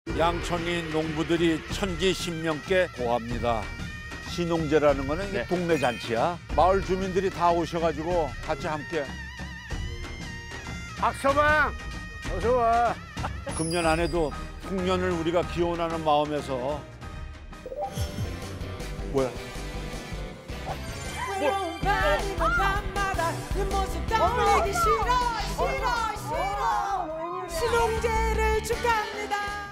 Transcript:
양천리 농부들이 천지신명께 고합니다. 신농제라는 거는 이게 네. 동네 잔치야. 마을 주민들이 다 오셔가지고 같이 함께. 박서방 어서 와. 금년 안에도 풍년을 우리가 기원하는 마음에서. 뭐야? 외로운 밤이면 밤마다 그 모습 떠올리기 싫어. 신홍제를 축하합니다.